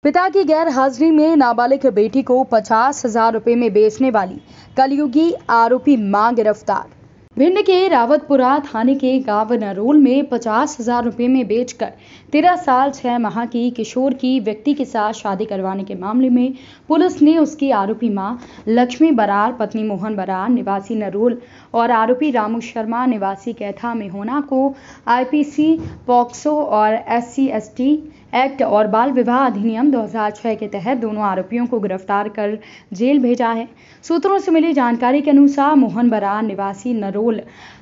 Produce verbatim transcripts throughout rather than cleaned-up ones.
पिता की गैर हाजिरी में नाबालिग बेटी को पचास हजार रुपए में बेचने वाली कलयुगी आरोपी मां गिरफ्तार। भिंड के रावतपुरा थाने के गांव नरोल में पचास हजार रुपए में बेचकर तेरह साल छह माह की किशोर की व्यक्ति के साथ शादी करवाने के मामले में पुलिस ने उसकी आरोपी मां लक्ष्मी बरार, पत्नी मोहन बरार निवासी नरोल और आरोपी रामू शर्मा निवासी कैथा मेहोना को आईपीसी, पॉक्सो और एससी एसटी एक्ट और बाल विवाह अधिनियम दो हज़ार छह के तहत दोनों आरोपियों को गिरफ्तार कर जेल भेजा है। सूत्रों से मिली जानकारी के अनुसार मोहन बरार निवासी नरोल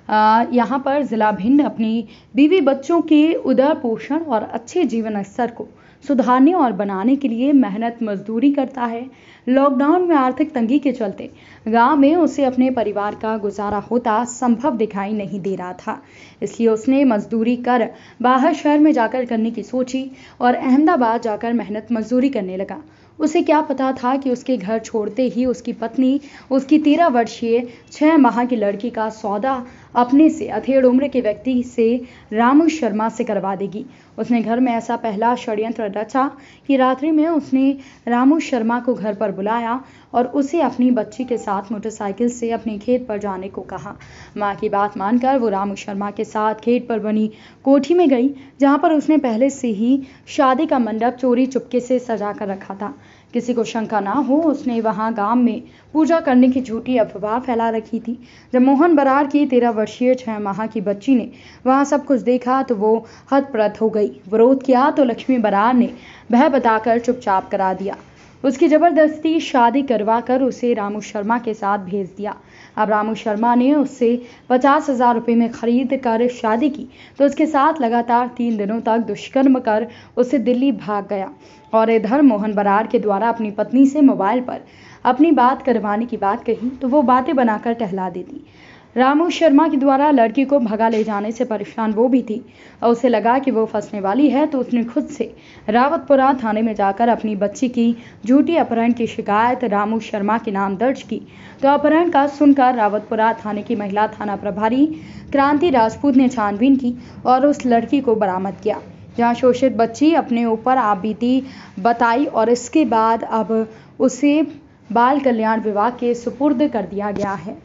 यहां पर जिला भिंड अपनी बीवी बच्चों के उदर पोषण और अच्छे जीवन स्तर को सुधारने और बनाने के लिए मेहनत मजदूरी करता है। लॉकडाउन में आर्थिक तंगी के चलते गांव में उसे अपने परिवार का गुजारा होता संभव दिखाई नहीं दे रहा था, इसलिए उसने मजदूरी कर बाहर शहर में जाकर करने की सोची और अहमदाबाद जाकर मेहनत मजदूरी करने लगा। उसे क्या पता था कि उसके घर छोड़ते ही उसकी पत्नी उसकी तेरह वर्षीय छह माह की लड़की का सौदा अपने से अधेड़ उम्र के व्यक्ति से रामू शर्मा से करवा देगी। उसने घर में ऐसा पहला षड्यंत्र रचा कि रात्रि में उसने रामू शर्मा को घर पर बुलाया और उसे अपनी बच्ची के साथ मोटरसाइकिल से अपने खेत पर जाने को कहा। मां की बात मानकर वो रामू शर्मा के साथ खेत पर बनी कोठी में गई, जहां पर उसने पहले से ही शादी का मंडप चोरी चुपके से सजा कर रखा था। किसी को शंका ना हो, उसने वहां गांव में पूजा करने की झूठी अफवाह फैला रखी थी। जब मोहन बरार की तेरह वर्षीय छह माह की बच्ची ने वहां सब कुछ देखा तो वो हतप्रत हो गई। विरोध किया तो लक्ष्मी बरार ने भय बताकर चुपचाप करा दिया। उसकी जबरदस्ती शादी करवा कर उसे रामू शर्मा के साथ भेज दिया। अब रामू शर्मा ने उससे पचास हजार रुपये में खरीद कर शादी की तो उसके साथ लगातार तीन दिनों तक दुष्कर्म कर उसे दिल्ली भाग गया और इधर मोहन बरार के द्वारा अपनी पत्नी से मोबाइल पर अपनी बात करवाने की बात कही तो वो बातें बनाकर टहला देती। रामू शर्मा के द्वारा लड़की को भगा ले जाने से परेशान वो भी थी और उसे लगा कि वो फंसने वाली है, तो उसने खुद से रावतपुरा थाने में जाकर अपनी बच्ची की झूठी अपहरण की शिकायत रामू शर्मा के नाम दर्ज की। तो अपहरण का सुनकर रावतपुरा थाने की महिला थाना प्रभारी क्रांति राजपूत ने छानबीन की और उस लड़की को बरामद किया, जहां शोषित बच्ची अपने ऊपर आपबीती बताई और इसके बाद अब उसे बाल कल्याण विभाग के सुपुर्द कर दिया गया है।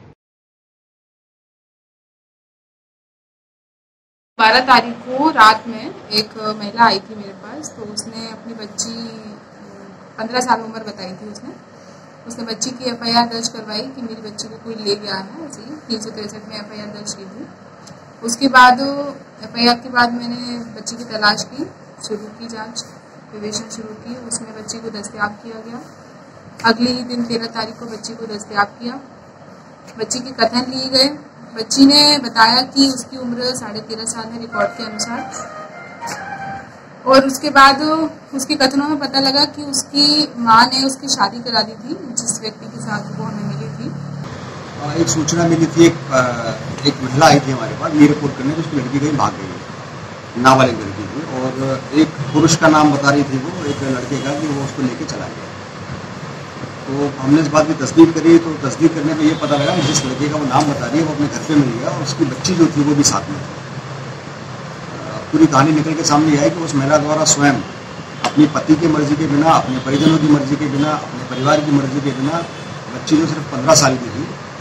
बारह तारीख को रात में एक महिला आई थी मेरे पास, तो उसने अपनी बच्ची पंद्रह साल उम्र बताई थी। उसने उसने बच्ची की एफ आई आर दर्ज करवाई कि मेरी बच्ची को कोई ले गया है। ऐसे ही तीन सौ तिरसठ में एफ आई आर दर्ज की थी। उसके बाद एफ आई आर के बाद मैंने बच्ची की तलाश की, शुरू की जांच, विवेचन शुरू की। उसमें बच्ची को दस्तयाब किया गया। अगले ही दिन तेरह तारीख को बच्ची को दस्तयाब किया। बच्ची के कथन लिए गए। बच्ची ने बताया कि उसकी उम्र साढ़े तेरह साल है रिकॉर्ड के अनुसार, और उसके बाद उसके कथनों में पता लगा कि उसकी मां ने उसकी शादी करा दी थी जिस व्यक्ति के साथ वो हमें मिली थी। एक सूचना मिली थी, एक एक महिला आई थी हमारे पास, ये रिपोर्ट करने तो उसकी लड़की कहीं भाग गई, नाबालिग लड़की थी, और एक पुरुष का नाम बता रही थी वो, एक लड़के का, कि वो उसको लेके चला गया। तो हमने इस बात की तस्दीक करी, तो तस्दीक करने में ये पता लगा कि जिस लड़के का वो नाम बता रही है वो अपने घर पे मिल गया और उसकी बच्ची जो थी वो भी साथ में थी। पूरी कहानी निकल के सामने आई कि उस महिला द्वारा स्वयं अपनी पति की मर्जी के बिना, अपने परिजनों की मर्जी के बिना, अपने परिवार की मर्जी के बिना, बच्ची जो सिर्फ पंद्रह साल की थी